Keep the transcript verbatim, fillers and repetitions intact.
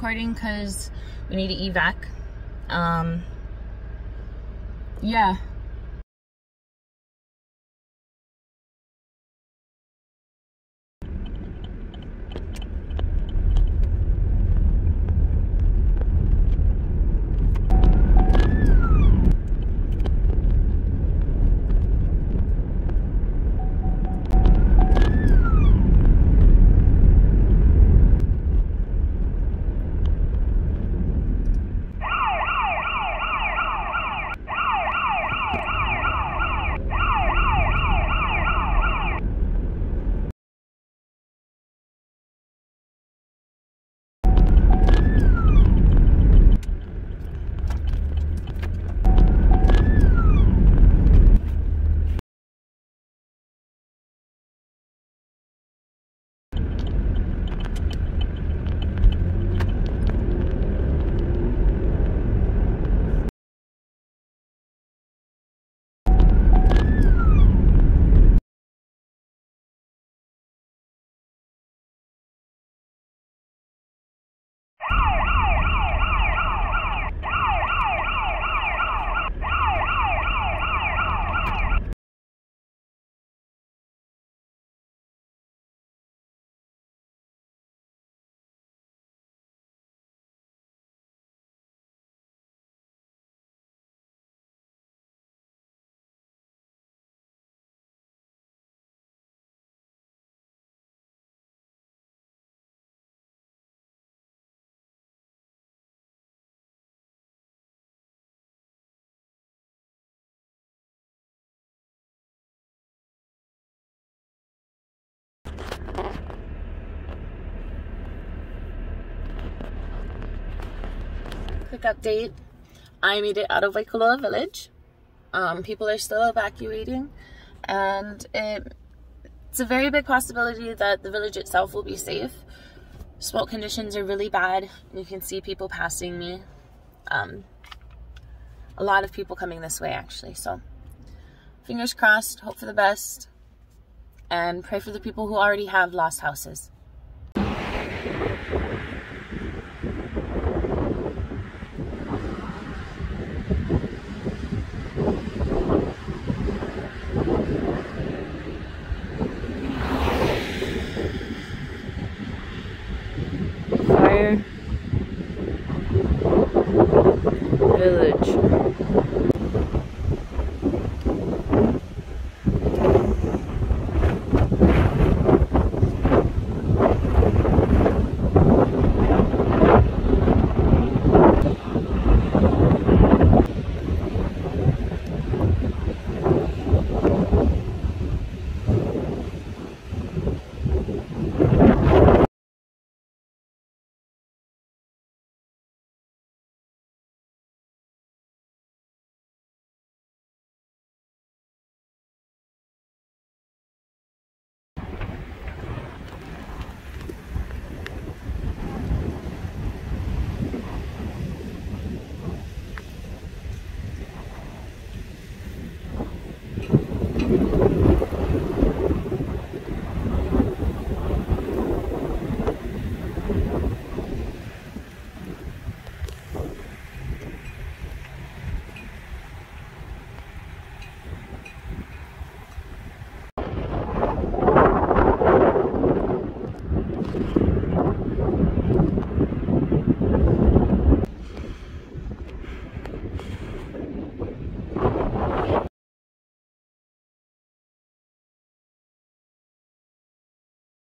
recording because we need to evac. Um, yeah. Quick update. I made it out of Waikoloa Village. Um, people are still evacuating, and it, it's a very big possibility that the village itself will be safe. Smoke conditions are really bad. You can see people passing me. Um, a lot of people coming this way actually, so fingers crossed, hope for the best, and pray for the people who already have lost houses.